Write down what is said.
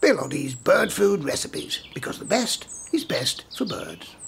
We'll not eat bird food recipes because the best is best for birds.